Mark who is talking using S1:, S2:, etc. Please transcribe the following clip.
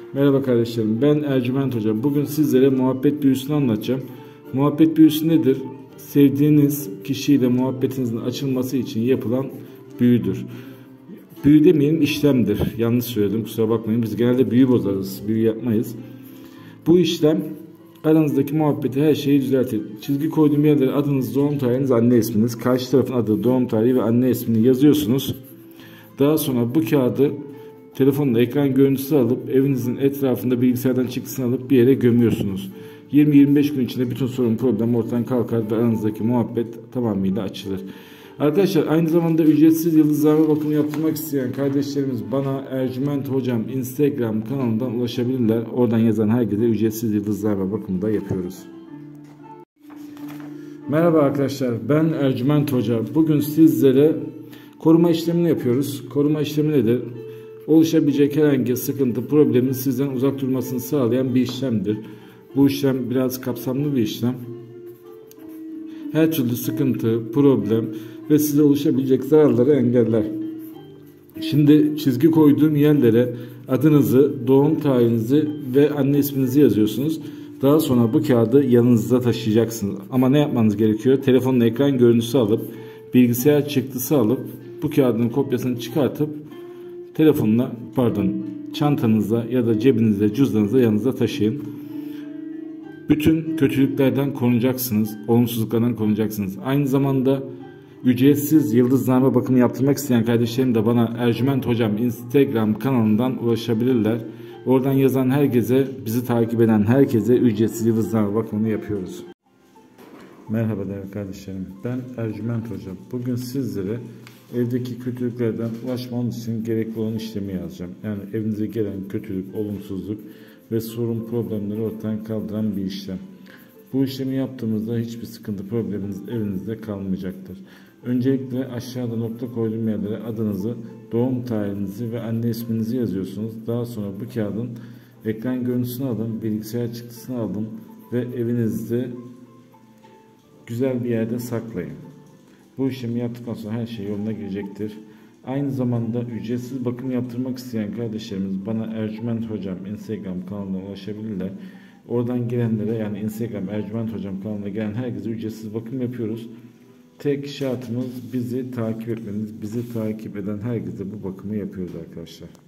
S1: Merhaba kardeşlerim, ben Ercüment Hocam. Bugün sizlere muhabbet büyüsünü anlatacağım. Muhabbet büyüsü nedir? Sevdiğiniz kişiyle muhabbetinizin açılması için yapılan büyüdür. Büyü demeyelim, işlemdir. Yanlış söyledim, kusura bakmayın. Biz genelde büyü bozarız, büyü yapmayız. Bu işlem aranızdaki muhabbeti, her şeyi düzeltir. Çizgi koyduğum yerlere adınız, doğum tarihiniz, anne isminiz, karşı tarafın adı, doğum tarihi ve anne ismini yazıyorsunuz. Daha sonra bu kağıdı telefonla ekran görüntüsü alıp evinizin etrafında bilgisayardan çıktısını alıp bir yere gömüyorsunuz. 20-25 gün içinde bütün sorun, problem ortadan kalkar ve aranızdaki muhabbet tamamıyla açılır. Arkadaşlar, aynı zamanda ücretsiz yıldızlarma bakımı yaptırmak isteyen kardeşlerimiz bana Ercüment Hocam Instagram kanalından ulaşabilirler. Oradan yazan herkese ücretsiz yıldızlarma bakımı da yapıyoruz. Merhaba arkadaşlar, ben Ercüment Hocam. Bugün sizlere koruma işlemini yapıyoruz. Koruma işlemi nedir? Oluşabilecek herhangi sıkıntı, problemin sizden uzak durmasını sağlayan bir işlemdir. Bu işlem biraz kapsamlı bir işlem. Her türlü sıkıntı, problem ve size oluşabilecek zararları engeller. Şimdi çizgi koyduğum yerlere adınızı, doğum tarihinizi ve anne isminizi yazıyorsunuz. Daha sonra bu kağıdı yanınızda taşıyacaksınız. Ama ne yapmanız gerekiyor? Telefonun ekran görüntüsü alıp, bilgisayar çıktısı alıp, bu kağıdın kopyasını çıkartıp çantanızda ya da cebinizde, cüzdanınızda yanınızda taşıyın. Bütün kötülüklerden korunacaksınız, olumsuzluklardan korunacaksınız. Aynı zamanda ücretsiz yıldızlarma bakımı yaptırmak isteyen kardeşlerim de bana Ercüment Hocam Instagram kanalından ulaşabilirler. Oradan yazan herkese, bizi takip eden herkese ücretsiz yıldızlarma bakımını yapıyoruz. Merhaba değerli kardeşlerim, ben Ercüment Hocam. Bugün sizlere evdeki kötülüklerden ulaşmanız için gerekli olan işlemi yazacağım. Yani evinize gelen kötülük, olumsuzluk ve sorun, problemleri ortadan kaldıran bir işlem. Bu işlemi yaptığımızda hiçbir sıkıntı, probleminiz evinizde kalmayacaktır. Öncelikle aşağıda nokta koyduğum yerlere adınızı, doğum tarihinizi ve anne isminizi yazıyorsunuz. Daha sonra bu kağıdın ekran görüntüsünü alın, bilgisayar çıktısını alın ve evinizde güzel bir yerde saklayın. Bu işlemi yaptıktan sonra her şey yoluna girecektir. Aynı zamanda ücretsiz bakım yaptırmak isteyen kardeşlerimiz bana Ercüment Hocam Instagram kanalına ulaşabilirler. Oradan gelenlere, yani Instagram Ercüment Hocam kanalına gelen herkese ücretsiz bakım yapıyoruz. Tek şartımız bizi takip etmeniz. Bizi takip eden herkese bu bakımı yapıyoruz arkadaşlar.